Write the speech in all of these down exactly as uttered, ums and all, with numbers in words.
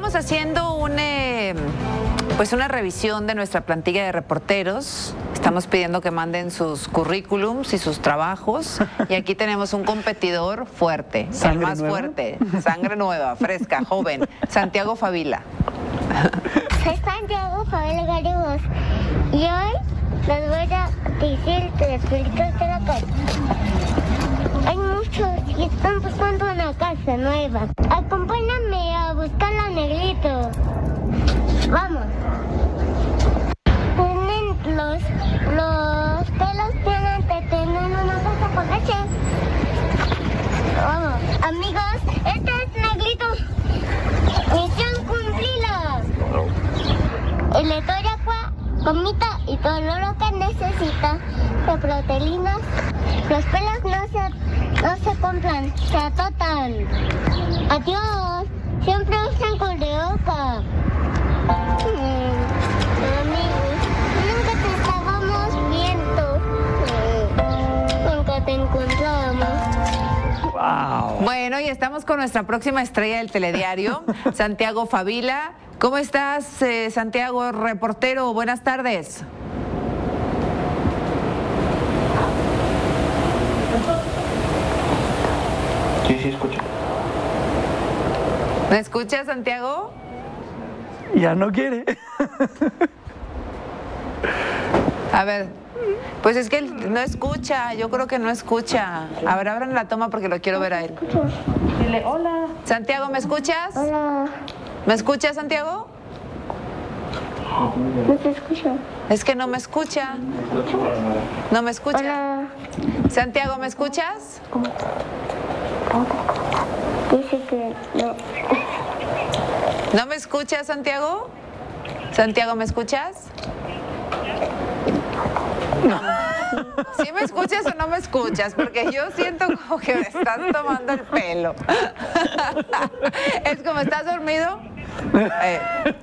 estamos haciendo un, eh, pues una revisión de nuestra plantilla de reporteros. Estamos pidiendo que manden sus currículums y sus trabajos. Y aquí tenemos un competidor fuerte, el más nueva? fuerte, sangre nueva, fresca, joven, Santiago Favila. Soy Santiago Favila Garibos y hoy les voy a decir que les explico que la casa. Hay muchos y están buscando una casa nueva. Acompáñame a buscarla, negrito. Vamos. Tienen los, los pelos tienen que tener una casa con leche. Vamos. Amigos, este es Negrito. Misión cumplida. Y le doy agua, comida y todo lo que necesita de proteínas. Los pelos no se, no se compran, se atotan. Adiós. Siempre usan cubrebocas. Mm, amigos, nunca te estábamos viendo. Mm, nunca te encontrábamos. Wow. Bueno, y estamos con nuestra próxima estrella del telediario, Santiago Favila. ¿Cómo estás, eh, Santiago, reportero? Buenas tardes. Sí, sí, escucho. ¿Me escuchas, Santiago? Ya no quiere. A ver, pues es que él no escucha, yo creo que no escucha. A ver, abran la toma porque lo quiero ver a él. Dile, hola. Santiago, ¿me escuchas? Hola. ¿Me escuchas, Santiago? No te escucho. Es que no me escucha. No me escucha. Hola. Santiago, ¿me escuchas? Dice que no. ¿No me escuchas, Santiago? Santiago, ¿me escuchas? No. ¿Sí me escuchas o no me escuchas? Porque yo siento como que me estás tomando el pelo. Es como, ¿estás dormido? Eh.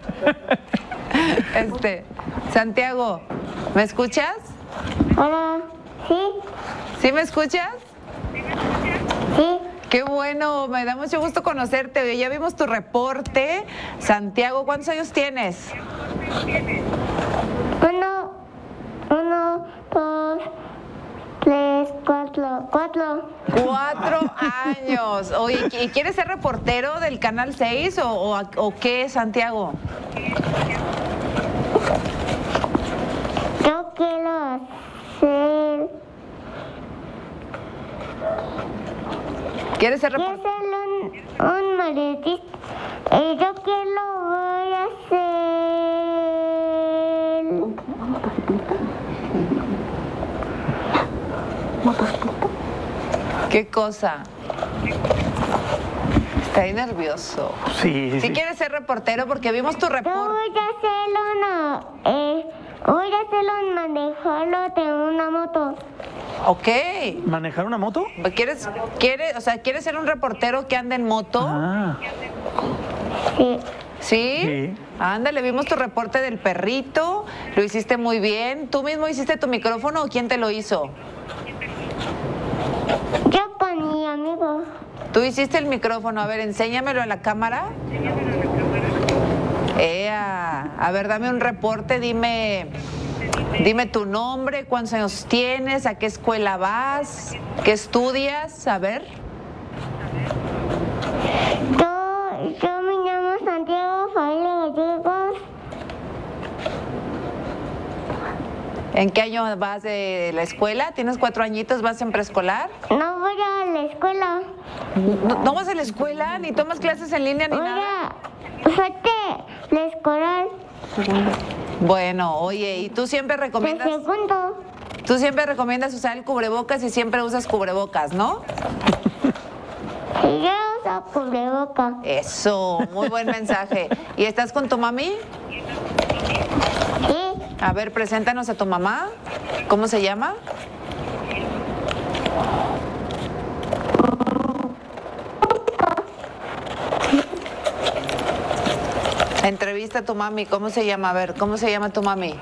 Este, Santiago, ¿me escuchas? Hola. ¿Sí? ¿Sí me escuchas? Sí. Qué bueno, me da mucho gusto conocerte. Oye, ya vimos tu reporte. Santiago, ¿cuántos años tienes? Uno, uno, dos, tres, cuatro, cuatro. Cuatro años. Oye, ¿y quieres ser reportero del Canal seis o, o, o qué, Santiago? Yo quiero ser... ¿Quieres ser Quiero reportero? ser un, un mariachista. Y yo que lo voy a hacer. ¿Qué cosa? Está ahí nervioso. Sí, sí. Si quieres ser reportero, porque vimos tu Yo reporte. voy a hacerlo una... Eh, voy a hacerlo manejarlo de una moto. Ok. ¿Manejar una moto? ¿Quieres, quieres, o sea, ¿quieres ser un reportero que ande en moto? Ah, Sí. ¿Sí? Sí. Ándale, vimos tu reporte del perrito, lo hiciste muy bien. ¿Tú mismo hiciste tu micrófono o quién te lo hizo? Yo con mi amigo. Tú hiciste el micrófono, a ver, enséñamelo en la cámara. Ea, a ver, dame un reporte, dime, dime tu nombre, cuántos años tienes, a qué escuela vas, qué estudias, a ver. Yo, yo me llamo Santiago Favila Gallegos. ¿En qué año vas de la escuela? ¿Tienes cuatro añitos? ¿Vas en preescolar? No voy a la escuela. ¿No, no vas a la escuela? ¿Ni tomas clases en línea ni Voy nada? a... Falté la escolar Bueno, oye, ¿y tú siempre de recomiendas, segundo. tú siempre recomiendas usar el cubrebocas y siempre usas cubrebocas, ¿no? Y yo uso cubreboca. Eso, muy buen mensaje. ¿Y estás con tu mami? Sí. A ver, preséntanos a tu mamá. ¿Cómo se llama? Entrevista a tu mami. ¿Cómo se llama? A ver, ¿cómo se llama tu mami?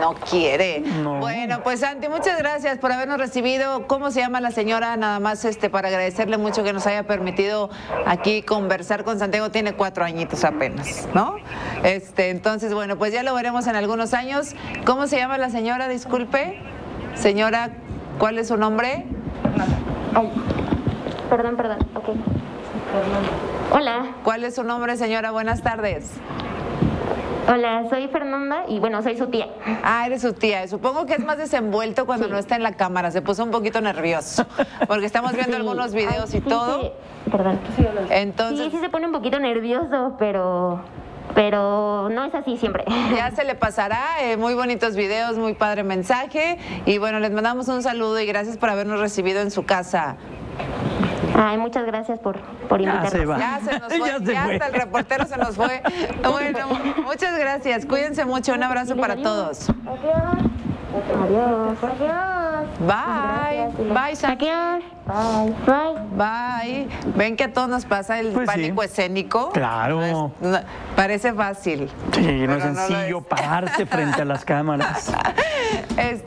no quiere. No. Bueno, pues Santi, muchas gracias por habernos recibido. ¿Cómo se llama la señora? Nada más este para agradecerle mucho que nos haya permitido aquí conversar con Santiago. Tiene cuatro añitos apenas, ¿no? Este, entonces, bueno, pues ya lo veremos en algunos años. ¿Cómo se llama la señora? Disculpe. Señora, ¿cuál es su nombre? Ay, perdón, perdón, ok. Hola, ¿Cuál es su nombre, señora? Buenas tardes. hola, soy Fernanda y bueno, soy su tía. Ah, eres su tía. Supongo que es más desenvuelto cuando Sí. no está en la cámara. Se puso un poquito nervioso porque estamos viendo Sí. algunos videos Ay, y sí todo. se- Perdón. Entonces, Sí, sí se pone un poquito nervioso, pero, pero no es así siempre. ya se le pasará. Eh, muy bonitos videos, muy padre mensaje. Y bueno, les mandamos un saludo y gracias por habernos recibido en su casa. Ay, muchas gracias por, por Ya invitarnos. se va. Ya se nos fue, Ya ya, se fue. hasta el reportero se nos fue. Bueno, muchas gracias. Cuídense mucho. Un abrazo Diles para adiós. todos. Adiós. Adiós. Adiós. Bye. Gracias, Diles. Bye, Santi. Adiós. Bye. Bye. Bye. Ven que a todos nos pasa el Pues sí. pánico escénico. Claro. No es- no- parece fácil. Sí, no es Pero no lo sencillo es. pararse frente a las cámaras. Es-